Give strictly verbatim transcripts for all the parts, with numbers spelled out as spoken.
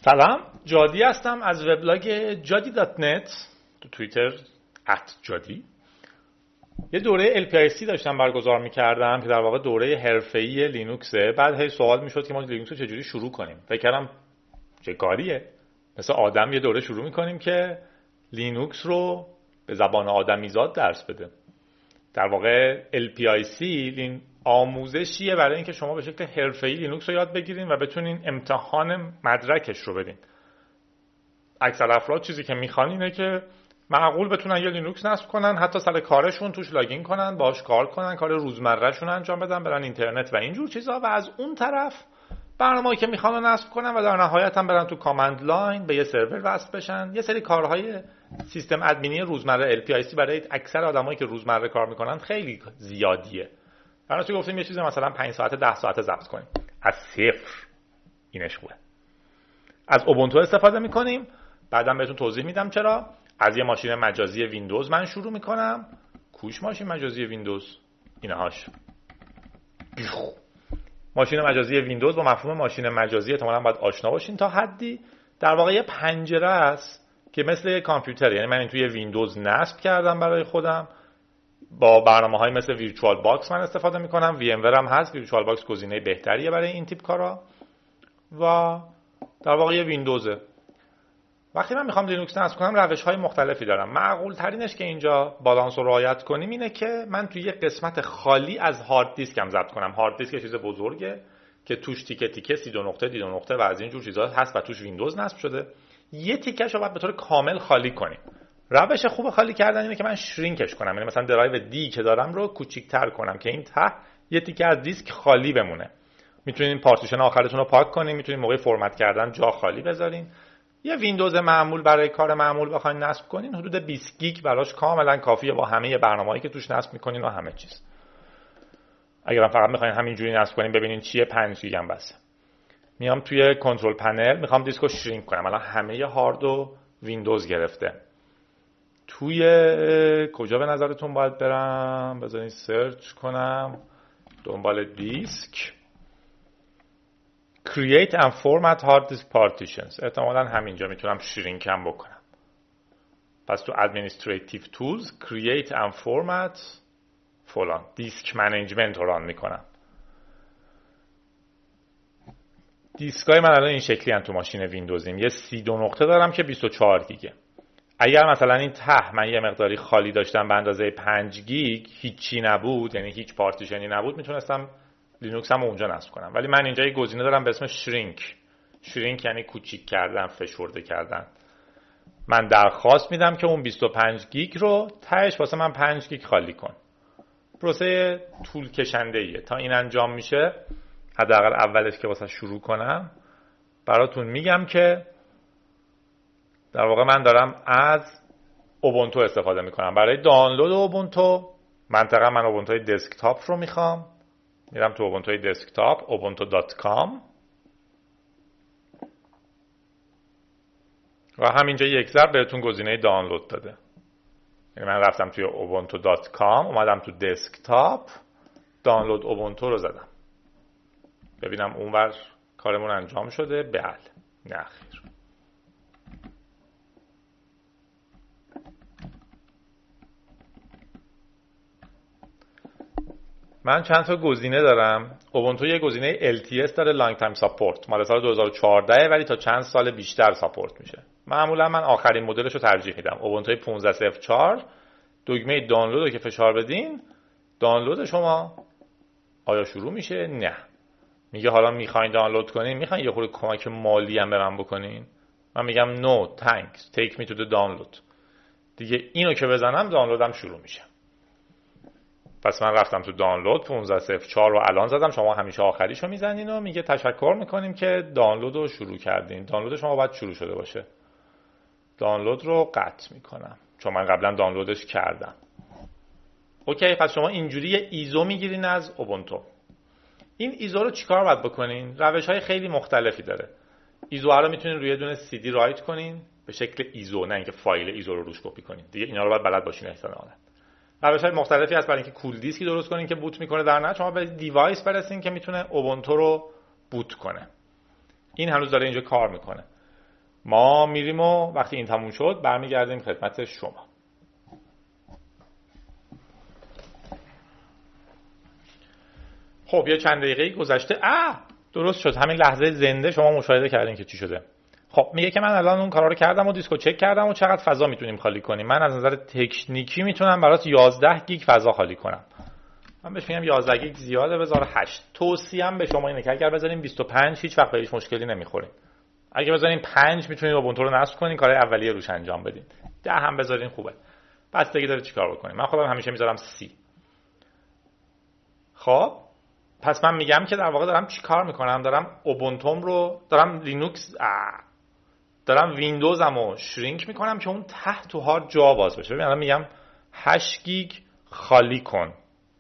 سلام، جادی هستم از وبلاگ جادی دات نت تو توییتر ات جادی. یه دوره ال پی آی سی داشتم برگزار می‌کردم که در واقع دوره حرفه‌ای لینوکسه. بعد هی سوال میشد که ما لینوکس رو چجوری شروع کنیم. فکر کردم چه کاریه؟ مثل آدم یه دوره شروع می‌کنیم که لینوکس رو به زبان آدمیزاد درس بده. در واقع ال پی آی سی لین آموزشیه برای اینکه شما به شکل حرفه‌ای لینوکس رو یاد بگیرین و بتونین امتحان مدرکش رو بدین. اکثر افراد چیزی که میخوان اینه که معقول بتونن یه لینوکس نصب کنن، حتی سر کارشون توش لاگین کنن، باهاش کار کنن، کار روزمرهشون انجام بدن، برن اینترنت و اینجور چیزا. و از اون طرف برنامه‌ای که میخوان رو نصب کنن و در نهایت هم برن تو کامند لاین به یه سرور وصل بشن. یه سری کارهای سیستم ادمینی روزمره ال پی آی سی برای اکثر آدمایی که روزمره کار میکنن خیلی زیادیه. براتون گفتیم یه چیز مثلا پنج ساعت ده ساعت ضبط کنیم از صفر. اینش خوبه. از اوبونتو استفاده میکنیم. بعدم بهتون توضیح میدم چرا. از یه ماشین مجازی ویندوز من شروع میکنم. کوش ماشین مجازی ویندوز؟ اینهاش. ماشین مجازی ویندوز با مفهوم ماشین مجازی احتمالاً باید آشنا باشین تا حدی. در واقع یه پنجره است که مثل یه کامپیوتر، یعنی من این توی ویندوز نصب کردم برای خودم. با برنامه‌های مثل ویرچوال باکس من استفاده میکنم. وی ام ور هم هست. ویرچوال باکس گزینه بهتریه برای این تیپ کارا. و در واقع یه ویندوزه. وقتی من میخوام لینوکس نصب کنم روش‌های مختلفی دارم. معقول ترینش که اینجا بالانس رو رعایت کنیم اینه که من توی یه قسمت خالی از هارد دیسکم ضبط کنم. هارد دیسک یه چیز بزرگه که توش تیکه تیکه سی دو نقطه دی دو نقطه و از این جور چیزا هست و توش ویندوز نصب شده. یه تیکه‌شو باید به طور کامل خالی کنیم. روش خوب خالی کردن اینه که من شرینکش کنم، یعنی مثلا درایو دی که دارم رو کوچیک‌تر کنم که این ته یه تیکه از دیسک خالی بمونه. میتونین پارتیشن آخرتون رو پاک کنین، میتونین موقع فرمت کردن جا خالی بذارین. یه ویندوز معمول برای کار معمول بخواید نصب کنین حدود بیست گیگ براش کاملا کافیه با همه برنامه‌هایی که توش نصب می‌کنین و همه چیز. اگرم فقط می‌خواین همینجوری نصب کنین ببینین چیه پنج گیگ هم بسه. میام توی کنترل پنل می‌خوام دیسکو شرینک کنم. الان همه هارد و ویندوز گرفته. توی کجا به نظرتون باید برم؟ بذارین سرچ کنم دنبال دیسک Create and format hard disk partitions. احتمالاً همینجا میتونم شرینکم بکنم. پس تو Administrative Tools Create and format فلان دیسک منیجمنت رو ران میکنم. دیسکای من الان این شکلی هم تو ماشین ویندوزیم. یه سی دو نقطه دارم که بیست و چهار گیگه. اگر مثلا این ته من یه مقداری خالی داشتم به اندازه پنج گیگ، هیچی نبود، یعنی هیچ پارتیشنی نبود، میتونستم لینوکس هم اونجا نصب کنم. ولی من اینجا یه گزینه دارم به اسم شرینک. شرینک یعنی کوچیک کردن، فشرده کردن. من درخواست میدم که اون بیست و پنج گیگ رو تهش واسه من پنج گیگ خالی کن. پروسه طول کشنده ایه. تا این انجام میشه، حداقل اولش که واسه شروع کنم براتون میگم که در واقع من دارم از اوبونتو استفاده میکنم. برای دانلود اوبونتو منطقه من اوبونتوی دسکتاپ رو میخوام. میرم تو اوبونتوی دسکتاپ اوبونتو دات کام و همینجا یک ضرب بهتون گزینه دانلود داده. یعنی من رفتم توی اوبونتو دات کام، اومدم تو دسکتاپ، دانلود اوبونتو رو زدم. ببینم اونور کارمون انجام شده. بله، نه خیر. من چند تا گزینه دارم. اوبونتو یه گزینه ال تی اس داره، لانگ تایم ساپورت، مال سال دو هزار و چهارده، ولی تا چند سال بیشتر ساپورت میشه. معمولا من آخرین مدلش رو ترجیح میدم. اوبونتو پانزده صفر چهار. دکمه دانلود رو که فشار بدین، دانلود شما آیا شروع میشه؟ نه. میگه حالا میخواین دانلود کنین، میخواین یه خورده کمک مالی هم به من بکنین؟ من میگم no thanks, take me to the download. دیگه اینو که بزنم دانلودم شروع میشه. پس من رفتم تو دانلود پانزده صفر چهار رو الان زدم. شما همیشه آخریشو میزنین و میگه تشکر میکنیم که دانلود رو شروع کردین. دانلود شما باید شروع شده باشه. دانلود رو قطع میکنم چون من قبلا دانلودش کردم. اوکی، پس شما اینجوری یه ایزو میگیرین از اوبونتو. این ایزو رو چیکار باید بکنین؟ روش‌های خیلی مختلفی داره. ایزو رو میتونین روی دونه سی دی رایت کنین به شکل ایزو، نه اینکه فایل ایزو رو روش کپی کنین. دیگه اینا رو باید بلد باشین احتمالاً. روش‌های مختلفی هست برای اینکه کول دیسکی درست کنین که بوت میکنه در نهایت شما به دیوایس برسین که میتونه اوبونتو رو بوت کنه. این هنوز داره اینجا کار میکنه. ما میریم و وقتی این تموم شد برمیگردیم خدمت شما. خب یه چند دقیقه گذشته. اه درست شد، همین لحظه زنده شما مشاهده کردین که چی شده. خب میگه که من الان اون کارا رو کردم و دیسکو چک کردم و چقدر فضا میتونیم خالی کنیم. من از نظر تکنیکی میتونم برات یازده گیگ فضا خالی کنم. من بهش میگم یازده گیگ زیاده، بذار هشت. توصیه‌ام به شما اینه که اگر بذاریم بیست و پنج هیچ وقت بهش مشکلی نمیخورین. اگه بذارین پنج میتونید اوبونتو رو نصب کنین، کارهای اولیه روش انجام بدین. ده هم بذارین خوبه. بستگی داره چیکار بکنین. من خودم همیشه میذارم سی. خب پس من میگم که در واقع دارم چی کار میکنم؟ دارم اوبونتوم رو، دارم لینوکس آه. دارم ویندوزم رو شرینک میکنم که اون ته تو هارد جا باز بشه. ببین الان میگم هشت گیگ خالی کن.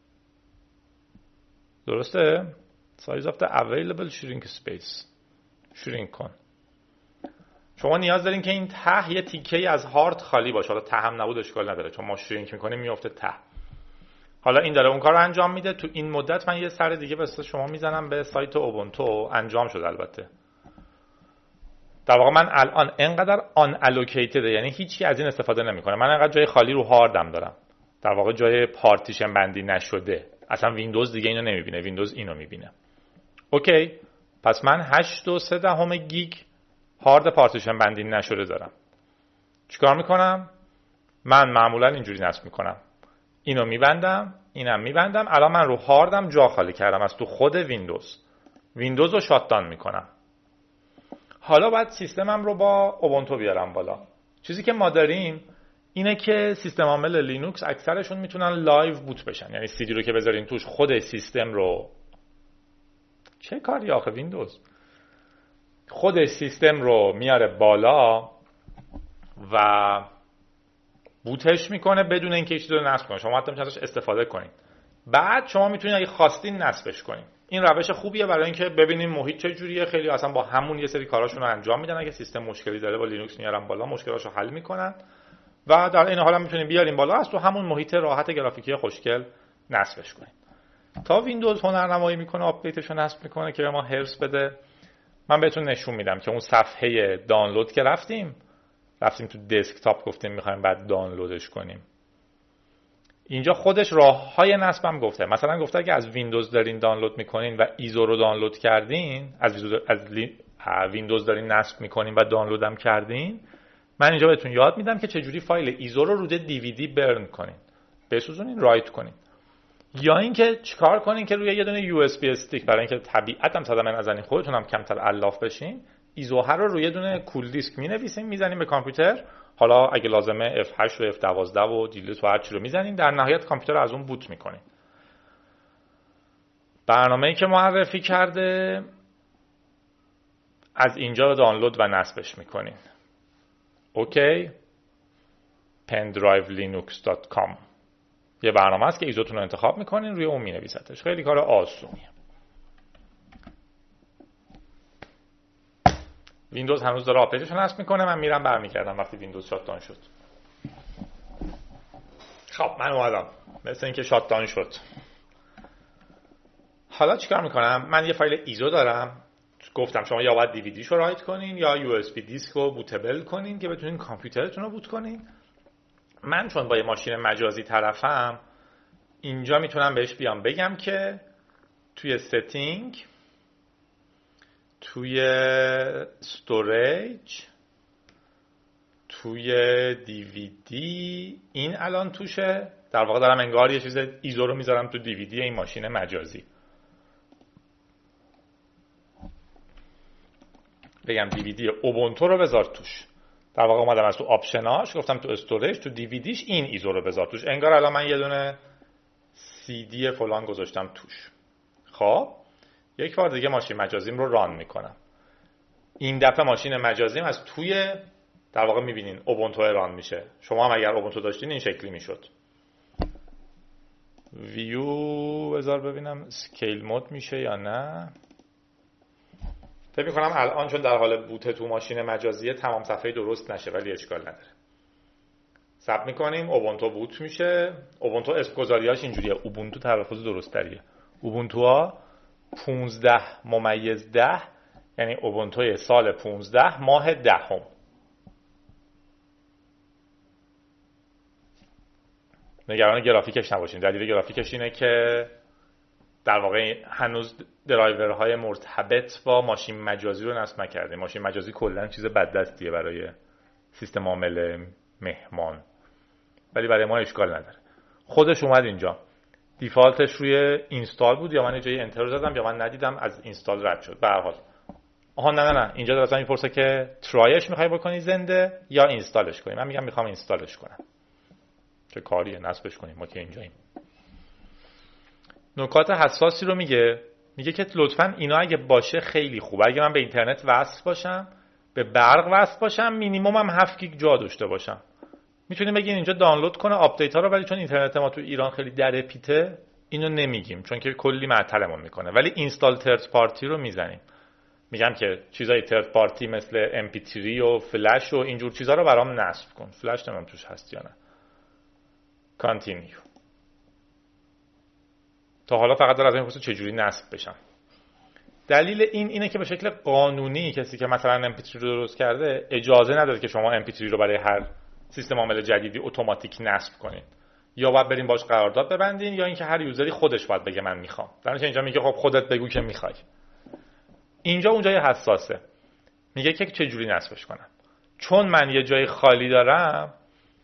درسته؟ size of the available shrink space شرینک کن. شما نیاز دارین که این ته یه تیکه از هارد خالی باشه. حالا ته هم نبود اشکال نداره، چون ما شرینک میکنیم میفته ته. حالا این داره اون کار رو انجام میده. تو این مدت من یه سر دیگه واسه شما میزنم به سایت اوبونتو. انجام شد البته. در واقع من الان انقدر آن الوکیتد، یعنی هیچی از این استفاده نمیکنه. من انقدر جای خالی رو هاردم دارم، در واقع جای پارتیشن بندی نشده. اصلا ویندوز دیگه اینو نمیبینه، ویندوز اینو میبینه. اوکی، پس من هشت و سه دهم گیگ هارد پارتیشن بندی نشده دارم. چیکار میکنم؟ من معمولا اینجوری نصب میکنم، اینو میبندم، اینم میبندم. الان من رو هاردم جا خالی کردم از تو خود ویندوز. ویندوز رو شات داون میکنم. حالا باید سیستمم رو با اوبونتو بیارم بالا. چیزی که ما داریم اینه که سیستم عامل لینوکس اکثرشون میتونن لایو بوت بشن، یعنی سی دی رو که بذارین توش خود سیستم رو، چه کاری آخه ویندوز خود سیستم رو میاره بالا و بوتش میکنه بدون اینکه چیزی رو نصب کنه. شما حتی میتونید ازش استفاده کنید. بعد شما میتونید اگه خواستین نصبش کنید. این روش خوبیه برای اینکه ببینیم محیط چه جوریه. خیلی اصلا با همون یه سری کاراشون رو انجام میدن. اگه سیستم مشکلی داره با لینوکس میارن بالا، مشکلاشو حل میکنن و در این حال هم میتونیم بیاریم بالا از تو همون محیط راحت گرافیکی خوشگل نصبش کنیم. تا ویندوز هنرنمایی میکنه، آپدیتش رو نصب میکنه که به ما هرس بده. من بهتون نشون میدم که اون صفحه دانلود که رفتیم رفتیم تو دسکتاپ، گفتیم میخوایم بعد دانلودش کنیم. اینجا خودش راههای نصبم گفته. مثلا گفته اگه از ویندوز دارین دانلود میکنین و ایزو رو دانلود کردین، از ویندوز از ویندوز دارین نصب میکنین و دانلودم کردین، من اینجا بهتون یاد میدم که چجوری فایل ایزو رو روی دیویدی برن کنین، بسوزونین، رایت کنین. یا اینکه چیکار کنین که روی یه دونه یو اس بی استیک، برای اینکه طبیعتاً صدا من نزنین خودتونم کمتر علاف بشین، ایزو ها رو روی یه دونه کول دیسک مینویسین، میزنین به کامپیوتر. حالا اگه لازمه اف هشت و اف دوازده و دیلیت و هر چی رو میزنین، در نهایت کامپیوتر رو از اون بوت میکنین. برنامه‌ای که معرفی کرده از اینجا دانلود و نصبش میکنین. اوکی، pendrive linux dot com یه برنامه است که ایزوتون رو انتخاب میکنین، روی اون مینویسدش. خیلی کار آسونیه. ویندوز هنوز داره آپدیتش رو نصب میکنه. من میرم برمیگردم وقتی ویندوز شات داون شد. خب من اومدم، مثل اینکه شات داون شد. حالا چیکار میکنم؟ من یه فایل ایزو دارم. گفتم شما یا باید دیویدیشو رایت کنین یا یو اس بی دیسک رو بوتبل کنین که بتونین کامپیوترتون رو بوت کنین. من چون با یه ماشین مجازی طرفم، اینجا میتونم بهش بیام بگم که توی ستینگ، توی استوریج، توی دیویدی، این الان توشه. در واقع دارم انگار یه چیز ایزو رو میذارم تو دیویدی این ماشین مجازی. بگم دیویدی اوبونتو رو بذار توش. در واقع اومدم از تو آپشناش گفتم تو استوریج، تو دیویدیش این ایزو رو بذار توش. انگار الان من یه دونه سی دی فلان گذاشتم توش. خب یک بار دیگه ماشین مجازیم رو ران میکنم. این دفعه ماشین مجازیم از توی در واقع میبینین اوبونتو ران میشه. شما هم اگر اوبونتو داشتین این شکلی میشد. ویو بذار ببینم اسکیل مود میشه یا نه. فکر میکنم الان چون در حال بوت تو ماشین مجازیه تمام صفحه درست نشه، ولی اشکال نداره. ثبت میکنیم اوبونتو بوت میشه. اوبونتو اسم گذاریاش اینجوریه، اوبونتو تلفظ درست تریه. اوبونتو ها پانزده ممیز ده یعنی اوبونتو سال پانزده ماه دهم. نگران گرافیکش نباشین. دلیل گرافیکش اینه که در واقع هنوز درایورهای مرتبط با ماشین مجازی رو نصب نکردیم. ماشین مجازی کلا چیز بددستیه برای سیستم عامل مهمان، ولی برای ما اشکال نداره. خودش اومد اینجا، دیفالتش روی اینستال بود، یا من جای انتر رو زدم یا من ندیدم از اینستال رد شد. به هر حال آها نه نه نه اینجا درست میپرسه که ترایش میخوای بکنی زنده یا اینستالش کنی. من میگم میخوام اینستالش کنم. چه کاریه نصبش کنیم، ما که اینجاییم. نکات حساسی رو میگه میگه که لطفاً اینا اگه باشه خیلی خوبه. اگه من به اینترنت وصل باشم، به برق وصل باشم، مینیمم هم هفت گیگ جا داشته باشم. میتونیم بگین اینجا دانلود کنه آپدیت ها رو، ولی چون اینترنت ما تو ایران خیلی در پیته اینو نمیگیم چون که کلی معطلمون میکنه. ولی اینستال ترد پارتی رو میزنیم. میگم که چیزای ترد پارتی مثل ام پی تری و فلش و اینجور چیزا رو برام نصب کن. فلش نمیدونم توش هست یا نه. کانتینیو. تا حالا فقط داره از این پرسه چجوری نصب بشم. دلیل این اینه که به شکل قانونی کسی که مثلا ام پی تری رو درست کرده اجازه نداره که شما ام پی تری رو برای هر سیستم عامل جدیدی اتوماتیک نصب کنین. یا باید بریم باش قرارداد ببندین، یا اینکه هر یوزری خودش باید بگه من میخوام. در نتیجه اینجا میگه خب خودت بگو که میخوای. اینجا اونجای حساسه. میگه که چجوری نصبش کنم. چون من یه جای خالی دارم،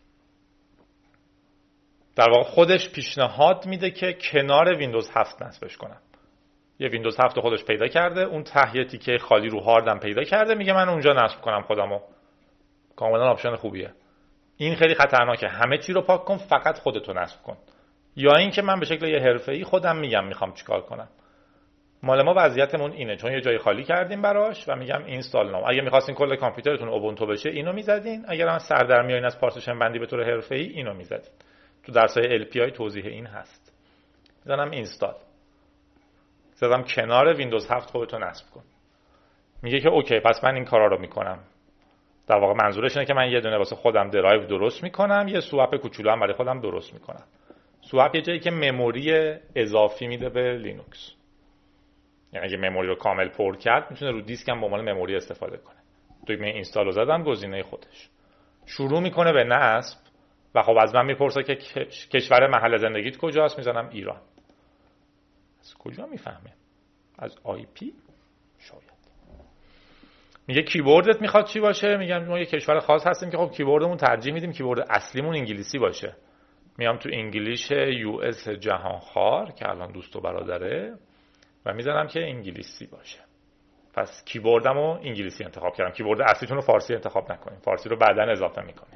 در واقع خودش پیشنهاد میده که کنار ویندوز هفت نصبش کنم. یه ویندوز هفت خودش پیدا کرده، اون ته یه تیکه خالی رو هاردم پیدا کرده، میگه من اونجا نصب کنم خودمو. کاملا آپشن خوبیه. این خیلی خطرناکه. همه چی رو پاک کن، فقط خودتو نصب کن. یا اینکه من به شکل یه حرفه‌ای خودم میگم میخوام چیکار کنم. مال ما وضعیتمون اینه، چون یه جای خالی کردیم براش و میگم اینستال نام. اگه می‌خواستین کل کامپیوترتون اوبونتو بشه اینو میزدین، اگر هم سر در میایین از پارتیشن بندی به طور حرفه‌ای اینو میزدین. تو درسای ال پی آی توضیح این هست. میزنم اینستال. زدم کنار ویندوز هفت خودتو نصب کن. میگه که اوکی پس من این کارا رو میکنم. در واقع منظورش اینه که من یه دونه واسه خودم درایو درست میکنم، یه سوپ کوچولو هم برای خودم درست میکنم. سوپ یه جایی که مموری اضافی میده به لینوکس. یعنی اگه مموری رو کامل پر کرد میتونه رو دیسک هم به عنوان مموری استفاده کنه. توی من اینستال رو زدم، گزینه خودش شروع میکنه به نصب و خب از من میپرسه که کشور محل زندگیت کجاست، میزنم ایران. از کجا میفهمه؟ از آی پی شاید. میگه کیبوردت میخواد چی باشه؟ میگم ما یه کشور خاص هستیم که خب کیبوردمون ترجیح میدیم کیبورد اصلیمون انگلیسی باشه. میام تو انگلیش یو اس جهانخوار که الان دوست و برادره و میذارم که انگلیسی باشه. پس کیبوردمو انگلیسی انتخاب کردم. کیبورد اصلیتون رو فارسی انتخاب نکنیم. فارسی رو بعداً اضافه میکنیم.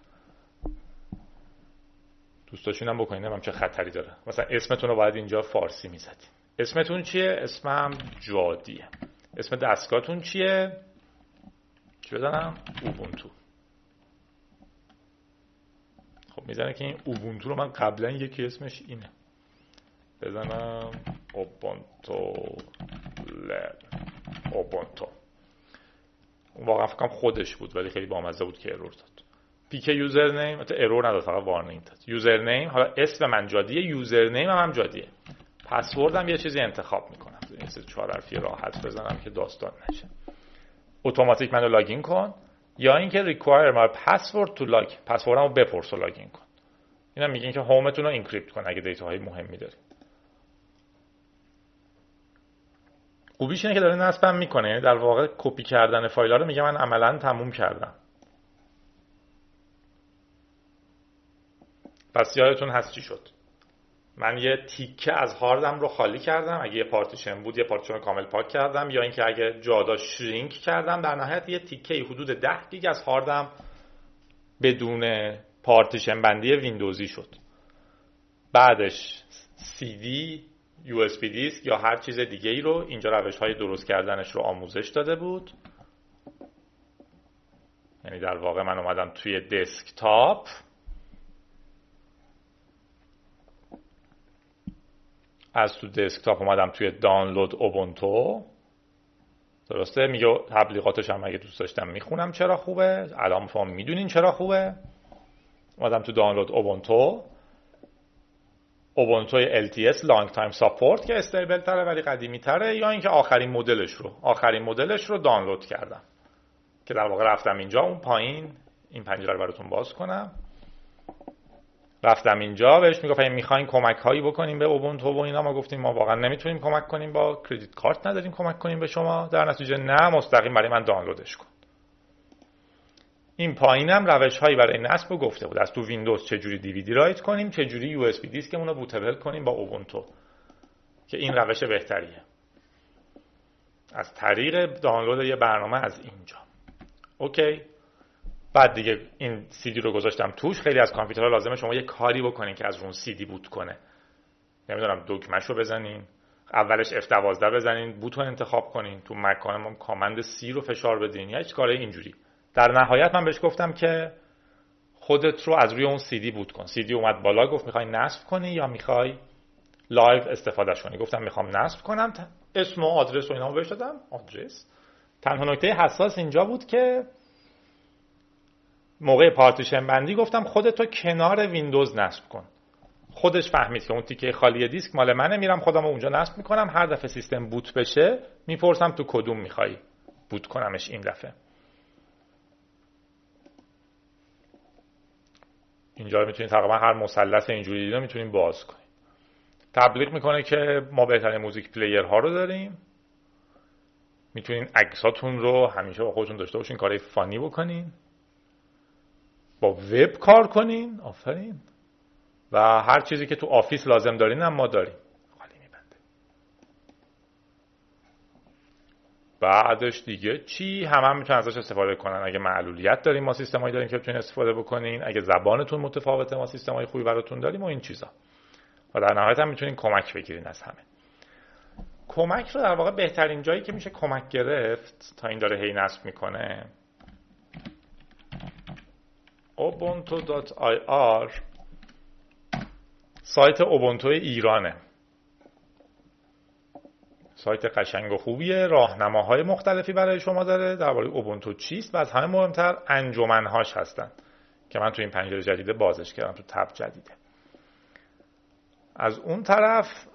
دوست داشتین هم بکنین، نمیدونم چه خطری داره. مثلا اسمتون رو باید اینجا فارسی میزدین. اسمتون چیه؟ اسمم جادیه. اسم دستگاهتون چیه؟ چی بزنم؟ اوبونتو. خب میزنه که این اوبونتو رو من قبلا یکی اسمش اینه. بزنم اوبونتو لب اوبونتو. واقعا فکرم خودش بود ولی خیلی بامزه بود که ارور داد. پیک یوزر نیم، البته ارور نداد، فقط وارنینگ داد. یوزر نیم، حالا اسم من جادیه، یوزر نیم هم, هم جادیه. پسوردم یه چیزی انتخاب میکنم. این سه چهار حرفی راحت بزنم که داستان نشه. اتوماتیک منو لاگین کن، یا اینکه require my password to log. پسوردمو بپرس و لاگین کن. اینا میگین که هومتون رو اینکریپت کن اگه دیتاهای مهمی دارید. خوبیش اینه که داره نصبم میکنه، یعنی در واقع کپی کردن فایل‌ها رو میگه من عملاً تموم کردم. پس یادتون هست چی شد؟ من یه تیکه از هاردم رو خالی کردم، اگه یه پارتیشن بود یه پارتیشن رو کامل پاک کردم، یا اینکه اگه جا داشت شرینک کردم. در نهایت یه تیکه حدود ده گیگ از هاردم بدون پارتیشن بندی ویندوزی شد. بعدش سی دی، یو اس بی دیسک یا هر چیز دیگه ای رو اینجا روش های درست کردنش رو آموزش داده بود. یعنی در واقع من اومدم توی دسکتاپ، از تو دسکتاپ اومدم توی دانلود اوبونتو. درسته؟ میگه تبلیغاتش هم اگه دوست داشتم میخونم چرا خوبه. الان شما میدونین چرا خوبه. اومدم تو دانلود اوبونتو اوبونتو ال تی اس لانگ تایم ساپورت که استیبل تره ولی قدیمی تره، یا اینکه آخرین مدلش رو آخرین مدلش رو دانلود کردم که در واقع رفتم اینجا اون پایین این پنجره رو براتون باز کنم. رفتم اینجا بهش میگفتم میخواین کمک هایی بکنیم به اوبونتو و اینا، ما گفتیم ما واقعا نمیتونیم کمک کنیم، با کردیت کارت نداریم کمک کنیم به شما، در نتیجه نه مستقیم برای من دانلودش کن. این پایینم روش هایی برای نصب رو گفته بود، از تو ویندوز چجوری دیویدی رایت کنیم، چجوری یو اس بی دیسکمون رو بوتبل کنیم با اوبونتو، که این روش بهتریه از طریق دانلود یه برنامه از اینجا. اوکی، بعد دیگه این سی دی رو گذاشتم توش. خیلی از کامپیوترها لازمه شما یه کاری بکنین که از اون سی دی بوت کنه، نمیدونم دکمه‌ش رو بزنین، اولش اف دوازده بزنین، بوت رو انتخاب کنین، تو مکانم کامند سی رو فشار بدین یا هیچ کاری اینجوری. در نهایت من بهش گفتم که خودت رو از روی اون سی دی بوت کن. سی دی اومد بالا، گفت میخوای نصب کنی یا میخوای لایو استفادهش کنی؟ گفتم میخوام نصب کنم. اسم و آدرس و اینا رو بهش دادم. آدرس تنها نکته حساس اینجا بود که موقع پارتیشن بندی گفتم خودت رو کنار ویندوز نصب کن. خودش فهمید که اون تیکه خالی دیسک مال منه، میرم خودم رو اونجا نصب میکنم، هر دفعه سیستم بوت بشه میپرسم تو کدوم میخوای بوت کنمش این دفعه. اینجا رو میتونید تقریبا هر مثلث اینجوری دیدید میتونید باز کنید. تبلیغ میکنه که ما بهترین موزیک پلیر ها رو داریم، میتونین عکساتون رو همیشه با خودتون داشته باشین، کارهای فانی بکنین، با وب کار کنین، آفرین، و هر چیزی که تو آفیس لازم دارین هم ما داریم. خالی میبنده. بعدش دیگه چی؟ همه هم میتونن ازش استفاده کنن. اگه معلولیت داریم ما سیستمایی داریم که بتونین استفاده بکنین، اگه زبانتون متفاوته ما سیستمای خوبی براتون داریم و این چیزا. و در نهایت هم میتونین کمک بگیرین از همه. کمک رو در واقع بهترین جایی که میشه کمک گرفت تا این داره هی نصب میکنه اوبونتو دات آی آر سایت اوبونتو ایرانه. سایت قشنگ و خوبیه، راهنماهای مختلفی برای شما داره درباره اوبونتو چیست و از همه مهمتر انجمن‌هاش هستن که من تو این پنجره جدیده بازش کردم، تو تب جدیده. از اون طرف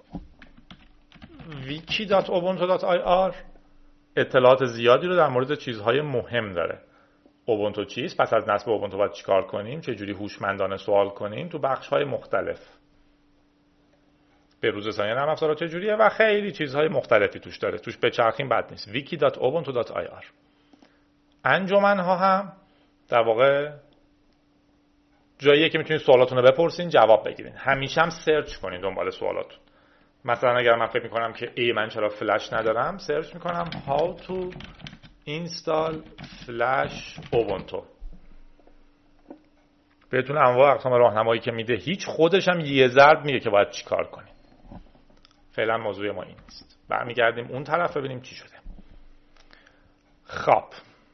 ویکی دات اوبونتو دات آی آر اطلاعات زیادی رو در مورد چیزهای مهم داره. اوبونتو چیست؟ پس از نصب اوبونتو باید چیکار کنیم؟ چه جوری هوشمندانه سوال کنیم؟ تو بخش‌های مختلف. به روز ثانیه نرم افزارها چجوریه و خیلی چیزهای مختلفی توش داره. توش بچرخیم بد نیست. ویکی دات اوبونتو دات آی آر. انجمن‌ها هم در واقع جاییه که میتونید سوالاتون رو بپرسین، جواب بگیرین. همیشه هم سرچ کنین دنبال سوالاتون. مثلا اگر من فکر میکنم که ای من چرا فلش ندارم، سرچ میکنم how to install flash ubuntu. بهتون انواع اقسام راهنمایی که میده، هیچ خودش هم یه ضرب میگه که باید چی کار کنیم. فعلا موضوع ما این نیست. برمیگردیم اون طرف ببینیم چی شده. خب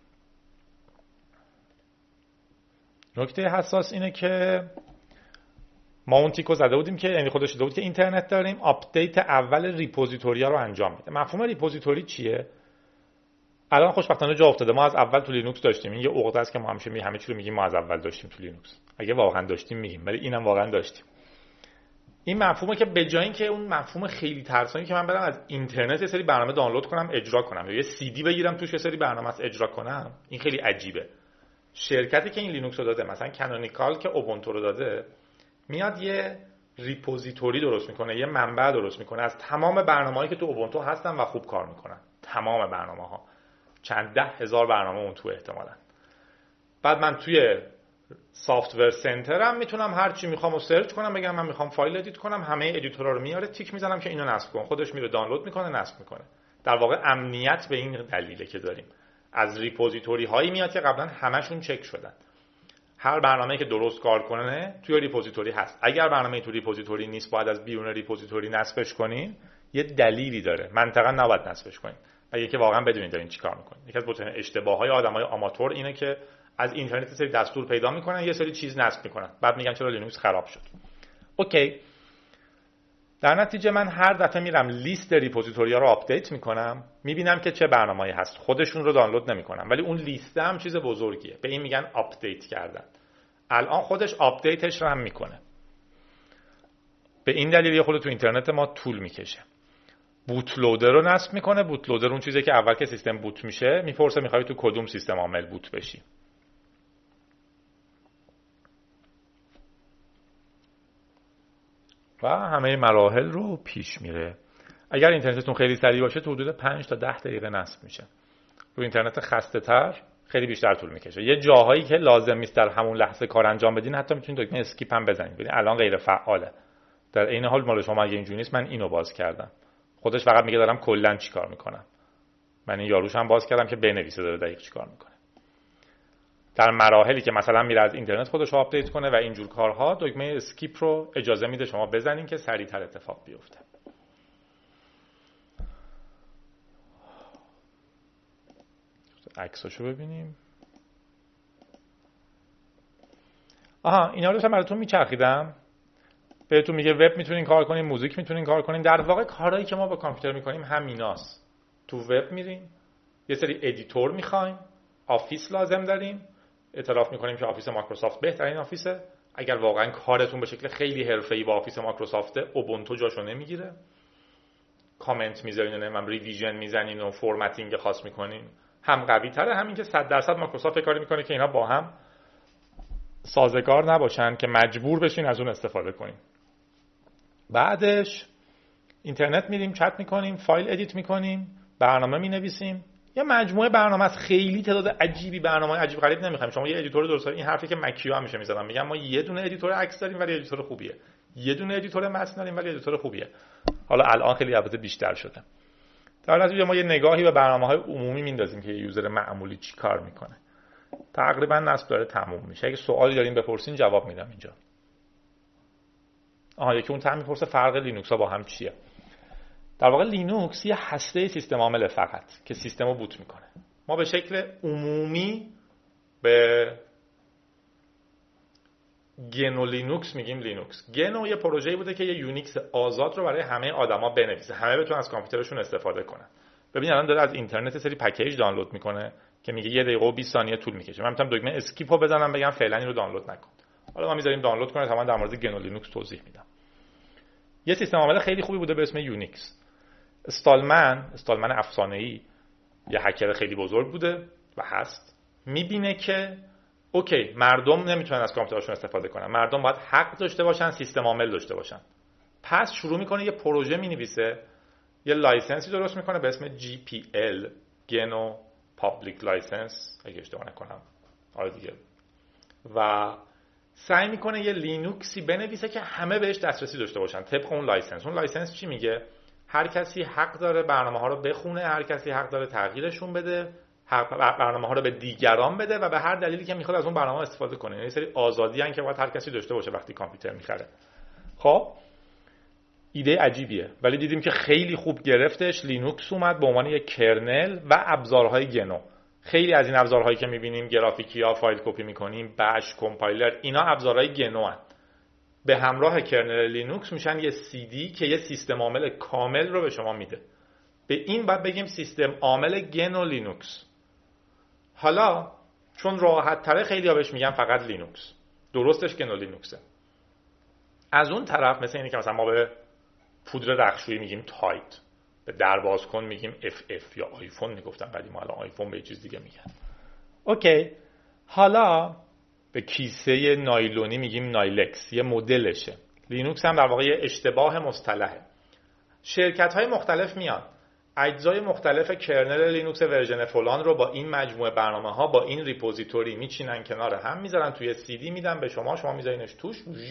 نکته حساس اینه که ما اون تیکو زده بودیم که یعنی خودش داده بود که اینترنت داریم، آپدیت اول ریپوزیتوریا رو انجام میده. مفهوم ریپوزیتوری چیه؟ الان خوشبختانه جا افتاده. ما از اول تو لینوکس داشتیم. این یه عقده است که ما همیشه می همه چی رو میگیم ما از اول داشتیم تو لینوکس. اگه واقعا داشتیم میگیم، ولی اینم واقعا داشتیم. این مفهومه که به جای اینکه اون مفهوم خیلی ترسانی که من برم از اینترنت یه سری برنامه دانلود کنم اجرا کنم یا یه سی دی بگیرم توش یه سری برنامه از اجرا کنم، این خیلی عجیبه. شرکتی که این لینوکس رو داده، مثلا کانونیکال که اوبونتو رو داده، میاد یه ریپوزیتوری درست میکنه، یه منبع درست میکنه از تمام برنامه‌هایی که تو اوبونتو هستن و خوب کار میکنن. تمام برنامه‌ها، چند ده هزار برنامه اون تو احتمالاً. بعد من توی سافتور سنترم میتونم هر چی میخوام رو سرچ کنم، بگم من میخوام فایل ادیت کنم، همه ادیتورها رو میاره، تیک میزنم که اینو نصب کن، خودش میره دانلود میکنه نصب میکنه. در واقع امنیت به این دلیله که داریم از ریپوزیتوری هایی میاد که قبلا همشون چک شدن. هر برنامه‌ای که درست کار کنه توی ریپوزیتوری هست. اگر برنامه‌ای تو ریپوزیتوری نیست، باید از بیرون ریپوزیتوری نصبش کنین. یه دلیلی داره. منطقاً نباید نصبش کنین. اگه که واقعا بدونید دارین چیکار میکنین. یکی از بزرگترین اشتباه‌های آدمای آماتور اینه که از اینترنت سری دستور پیدا میکنن، یه سری چیز نصب میکنن، بعد میگن چرا لینوکس خراب شد. اوکی. در نتیجه من هر دفعه میرم لیست ریپوزیتوری‌ها رو آپدیت میکنم، میبینم که چه برنامه‌ای هست. خودشون رو دانلود نمیکنم، ولی اون لیست هم چیز بزرگیه. به این میگن آپدیت کردن. الان خودش آپدیتش رو هم میکنه. به این دلیل یه خورده تو اینترنت ما طول میکشه. بوت لودر رو نصب میکنه. بوت لودر اون چیزی که اول که سیستم بوت میشه میپرسه میخوای تو کدوم سیستم عامل بوت بشی. و همه مراحل رو پیش میره. اگر اینترنتتون خیلی سریع باشه تو حدود پنج تا ده دقیقه نصب میشه. رو اینترنت خسته تر خیلی بیشتر طول میکشه. یه جاهایی که لازم نیست در همون لحظه کار انجام بدین حتی میتونید دکمه اسکیپ هم بزنید. ببین الان غیر فعاله. در این حال مال شما اگه اینجوری نیست من اینو باز کردم. خودش فقط میگه دارم کلا چیکار میکنم. من این یاروش هم باز کردم که بنویسه داره دقیق چیکار میکنه. در مراحلی که مثلا میره از اینترنت خودش رو آپدیت کنه و اینجور کارها دکمه اسکیپ رو اجازه میده شما بزنین که سریعتر اتفاق بیفته. عکساشو ببینیم. آها اینا رو براتون میچرخیدم. بهتون میگه وب میتونین کار کنین، موزیک میتونین کار کنین. در واقع کارهایی که ما با کامپیوتر میکنیم همیناست. تو وب میریم، یه سری ادیتور میخوایم، آفیس لازم داریم، اعتراف میکنیم که آفیس مایکروسافت بهترین آفیسه. اگر واقعا کارتون به شکل خیلی حرفه‌ای با آفیس مایکروسافت، اوبونتو جاشو نمیگیره. کامنت میذارین و نمیدونم ریویژن میزنین و فرمتینگ خاص میکنین. هم قوی تره، همین که صد درصد مایکروسافت کاری میکنه که اینا با هم سازگار نباشن که مجبور بشین از اون استفاده کنین. بعدش اینترنت میریم، چت میکنیم، فایل ادیت میکنیم، برنامه مینویسیم. یه مجموعه برنامه است، خیلی تعداد عجیبی برنامه عجیب غریب نمیخوایم. شما یه ادیتور درست دارین. این حرفی که مکیو همیشه میزدن، میگم ما یه دونه ادیتور عکس داریم ولی ادیتور خوبیه، یه دونه ادیتور متن داریم ولی ادیتور خوبیه. حالا الان خیلی البته بیشتر شده. در نتیجه ما یه نگاهی به برنامه‌های عمومی میندازیم که یه یوزر معمولی چی کار میکنه. تقریبا نصب داره تموم میشه. اگه سوالی دارین بپرسین جواب میدم اینجا. آها یکی اون تام میپرسه فرق لینوکس ها با هم چیه. در واقع لینوکس یه هسته سیستم عامل فقط که سیستم رو بوت میکنه. ما به شکل عمومی به گنو لینوکس میگیم لینوکس. گنو یه پروژه‌ای بوده که یه یونیکس آزاد رو برای همه آدما بنویسه، همه بتونن از کامپیوترشون استفاده کنن. ببین الان داره از اینترنت سری پکیج دانلود میکنه که میگه یه دقیقه و بیست ثانیه طول میکشه. من میتونم دکمه اسکیپ رو بزنم بگم فعلا این رو دانلود نکن. حالا ما میذاریم دانلود کنه. تمام در مورد گنو لینوکس توضیح میدم. یه سیستم عامل خیلی خوبی بوده به اسم یونیکس. استالمن، استالمن افسانه‌ای، یه هکر خیلی بزرگ بوده و هست. میبینه که اوکی مردم نمیتونن از کامپیوترشون استفاده کنن، مردم باید حق داشته باشن، سیستم عامل داشته باشن. پس شروع میکنه یه پروژه مینویسه، یه لایسنسی درست میکنه به اسم جی پی ال، گنو پابلیک لایسنس اگه اشتباه نکنم. آره دیگه. و سعی میکنه یه لینوکسی بنویسه که همه بهش دسترسی داشته باشن طبق اون لایسنس. اون لایسنس چی میگه؟ هر کسی حق داره برنامه ها رو بخونه، هر کسی حق داره تغییرشون بده، برنامه ها رو به دیگران بده و به هر دلیلی که میخواد از اون برنامه استفاده کنه. یعنی یه سری آزادی ان که باید هر کسی داشته باشه وقتی کامپیوتر میخره. خب ایده عجیبیه ولی دیدیم که خیلی خوب گرفتش. لینوکس اومد به عنوان یک کرنل و ابزارهای گنو. خیلی از این ابزارهایی که میبینیم گرافیکی ها، فایل کپی میکنیم، بش، کامپایلر، اینا ابزارهای گنو هستند. به همراه کرنل لینوکس میشن یه سی دی که یه سیستم عامل کامل رو به شما میده. به این باید بگیم سیستم عامل گنو لینوکس. حالا چون راحت تره خیلی ها بهش میگن فقط لینوکس. درستش گنو لینوکسه. از اون طرف مثل اینی که مثلا ما به پودر رختشویی میگیم تایت، به درباز کن میگیم اف اف یا آیفون میگفتن ولی ما الان آیفون به چیز دیگه میگن. اوکی. حالا به کیسه نایلونی میگیم نایلکس، یه مدلشه. لینوکس هم در واقع یه اشتباه مصطلحه. شرکت های مختلف میان اجزای مختلف کرنل لینوکس ورژن فلان رو با این مجموعه برنامه ها با این ریپوزیتوری میچینن کنار هم، میذارن توی سی دی میدن به شما، شما میذارینش توش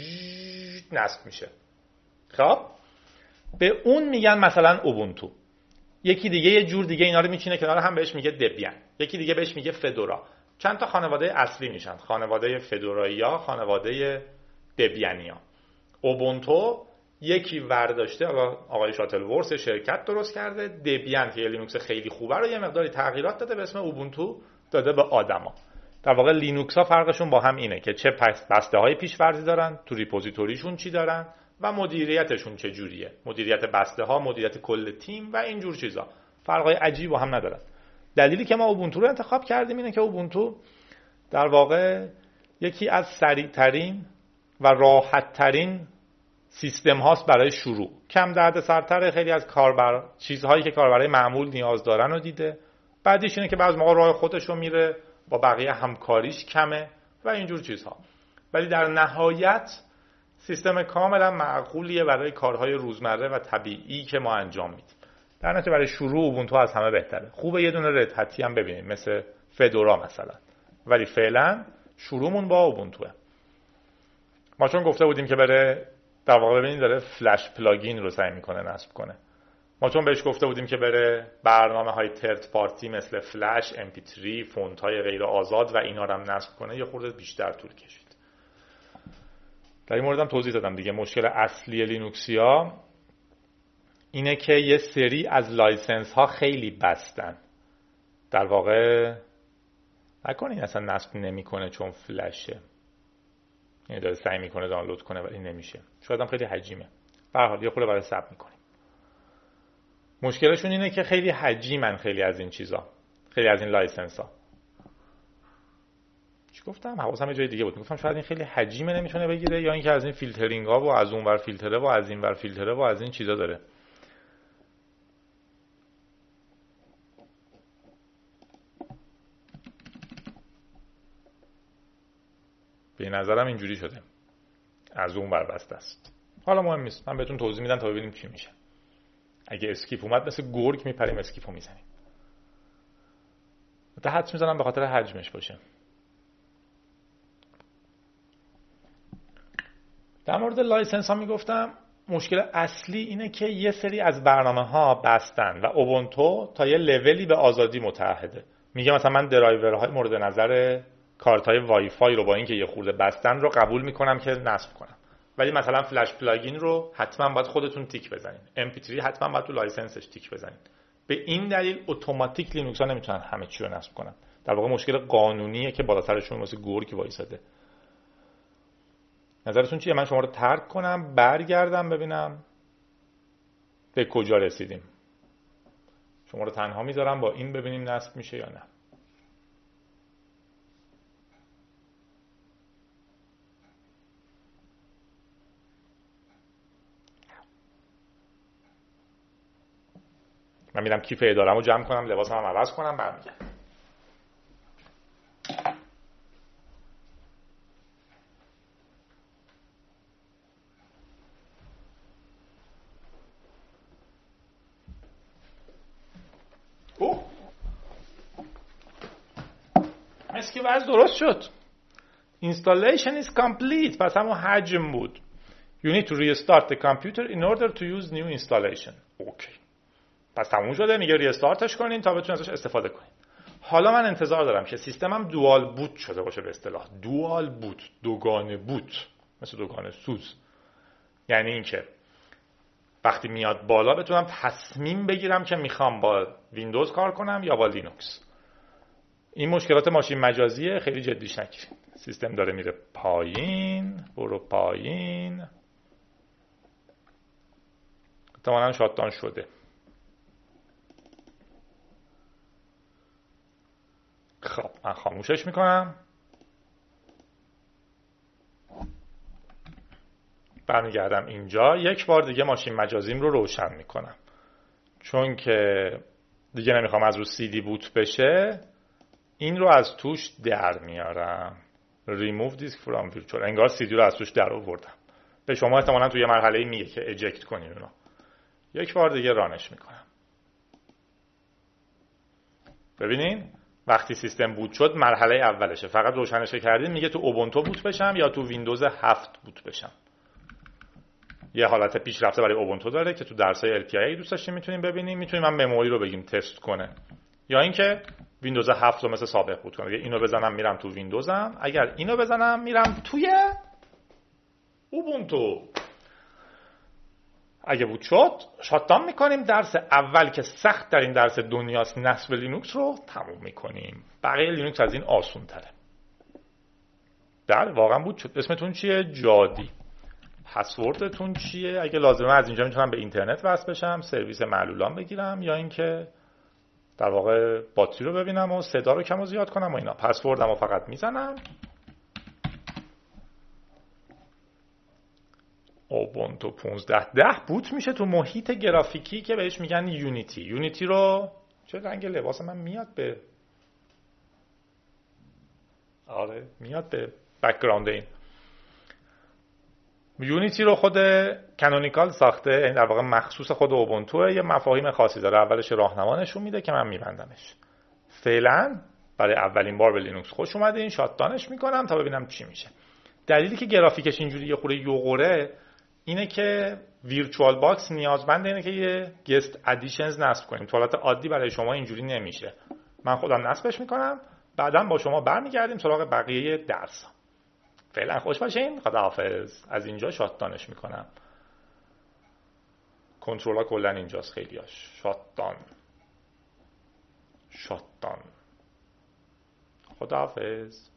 نصب میشه. خب به اون میگن مثلا اوبونتو. یکی دیگه یه جور دیگه اینا رو میچینه کنار هم بهش میگه دبیان. یکی دیگه بهش میگه فدورا. چند تا خانواده اصلی میشن، خانواده فدورایی‌ها، خانواده دبیانیا. اوبونتو یکی ورداشته آقای شاتلورس شرکت درست کرده، دبیان که لینوکس خیلی خوبه رو یه مقداری تغییرات داده به اسم اوبونتو داده به آدما. در واقع لینوکس ها فرقشون با هم اینه که چه بسته‌های پیش‌فرضی دارن، تو ریپوزیتوریشون چی دارن و مدیریتشون چه جوریه، مدیریت بسته‌ها، مدیریت کل تیم و این جور چیزا. فرقای عجیبی با هم ندارن. دلیلی که ما اوبونتو رو انتخاب کردیم اینه که اوبونتو در واقع یکی از سریع‌ترین و راحت‌ترین سیستم هاست برای شروع، کم دردسرتر، خیلی از کاربر چیزهایی که کاربرای معمول نیاز دارن رو دیده. بعدیش اینه که بعضی موقع راه خودش رو میره، با بقیه همکاریش کمه و اینجور چیزها. ولی در نهایت سیستم کاملا معقولیه برای کارهای روزمره و طبیعی که ما انجام میدیم. در نتیجه برای شروع اوبونتو از همه بهتره. خوبه یه دونه رد هتی هم ببینید مثل فدورا مثلا، ولی فعلا شروعمون با اوبونتوه. ما چون گفته بودیم که بره در واقع ببینید داره فلش پلاگین رو سعی میکنه نصب کنه. ما چون بهش گفته بودیم که بره برنامه های ترد پارتی مثل فلش، ام پی تری، فونت های غیر آزاد و اینا رو هم نصب کنه، یه خورده بیشتر طول کشید. در این مورد هم توضیح دادم دیگه. مشکل اصلی لینوکسیا اینه که یه سری از لایسنس ها خیلی بستن. در واقع نکنین اصلا نصب نمیکنه چون فلشه، یعنی داره سعی میکنه دانلود کنه ولی نمیشه. شاید هم خیلی حجیمه. به هر حال یه خورده برای ثبت میکنیم. مشکلشون اینه که خیلی حجیمن، خیلی از این چیزا، خیلی از این لایسنس ها. چی گفتم؟ حواسم یه جای دیگه بود. گفتم شاید این خیلی حجیمه نمیتونه بگیره، یا اینکه از این فیلترینگ ها و از اون ور فیلتره و از این ور فیلتره و از این چیزا داره. به نظرم اینجوری شده، از اون ور بسته است. حالا مهم نیست، من بهتون توضیح میدم تا ببینیم چی میشه. اگه اسکیپ اومد مثل گرگ میپریم اسکیپو میزنیم. تا حدس میزنم به خاطر حجمش باشه. در مورد لایسنس ها میگفتم مشکل اصلی اینه که یه سری از برنامه ها بستن و اوبونتو تا یه لولی به آزادی متعهده. میگه مثلا من درایورهای مورد نظر کارت های وای فای رو با اینکه یه خورده بستن رو قبول میکنم که نصب کنم، ولی مثلا فلش پلاگین رو حتما باید خودتون تیک بزنین، ام پی تری حتما باید تو لایسنسش تیک بزنین. به این دلیل اتوماتیک لینوکس ها نمیتونن همه چی رو نصب کنن. در واقع مشکل قانونیه که بالاترشون واسه گرگ وایساده. نظرتون چیه؟ من شما رو ترک کنم برگردم ببینم به کجا رسیدیم. شما رو تنها میذارم با این ببینیم نصب میشه یا نه. من میرم کیف اداره‌مو جمع کنم، لباسمو هم عوض کنم، برمیگردم. اوه اسکی وضع درست شد. Installation is complete. پس همون حجم بود. You need to restart the computer in order to use new installation. اوکی. پس تموم شده، میگه ریستارتش کنین تا بتونین ازش استفاده کنین. حالا من انتظار دارم که سیستمم دوال بوت شده باشه. به اصطلاح دوال بوت، دوگانه بوت، مثل دوگانه سوز. یعنی اینکه وقتی میاد بالا بتونم تصمیم بگیرم که میخوام با ویندوز کار کنم یا با لینوکس. این مشکلات ماشین مجازیه، خیلی جدیش نگیرید. سیستم داره میره پایین، برو پایین. احتمالاً شاتدان شده. خب من خاموشش میکنم، برمیگردم اینجا. یک بار دیگه ماشین مجازیم رو روشن میکنم، چون که دیگه نمیخوام از رو سی دی بوت بشه. این رو از توش در میارم. remove disk from virtual. انگار سی دی رو از توش در آوردم. به شما احتمالاً توی مرحله میگه که اجکت کنین اونو. یک بار دیگه رانش میکنم. ببینین وقتی سیستم بوت شد مرحله اولشه، فقط روشنش کردین میگه تو اوبونتو بوت بشم یا تو ویندوز هفت بوت بشم. یه حالت پیشرفته برای اوبونتو داره که تو درسای ال پی آی دوست داشتین میتونیم ببینیم. میتونیم من مموری رو بگیم تست کنه، یا اینکه ویندوز هفت رو مثل سابق بوت کنه. اینو بزنم میرم تو ویندوزم، اگر اینو بزنم میرم توی اوبونتو. اگه بوت شد شاتدان میکنیم. درس اول که سخت در این درس دنیاست، نصب لینوکس رو تموم میکنیم. بقیه لینوکس از این آسون تره. در واقعا بوت شد. اسمتون چیه؟ جادی. پسوردتون چیه؟ اگه لازمه از اینجا میتونم به اینترنت وصل بشم، سرویس معلولان بگیرم، یا اینکه در واقع باتری رو ببینم و صدا رو کم و زیاد کنم و اینا. پسوردم رو فقط میزنم. اوبونتو پانزده ده بوت میشه تو محیط گرافیکی که بهش میگن یونیتی. یونیتی رو چه رنگ لباس من میاد به آره میاد به بک‌گراند این. یونیتی رو خود کانونیکال ساخته، این در واقع مخصوص خود اوبونتو، یه مفاهیم خاصی داره. اولش راهنما نشون میده که من میبندمش. فعلا برای اولین بار به لینوکس خوش اومده، این شاتدانش میکنم تا ببینم چی میشه. دلیلی که گرافیکش اینجوری یه خورده یوغوره اینه که ویرچوال باکس نیازمند اینه که یه گست ادیشنز نصب کنیم. تو حالت عادی برای شما اینجوری نمیشه. من خودم نصبش میکنم، بعداً با شما برمیگردیم سراغ بقیه درس. فعلا خوش باشین، خداحافظ. از اینجا شاتدانش میکنم. کنترل ها کلا اینجاست، خیلیاش شاتدان شاتدان. خداحافظ.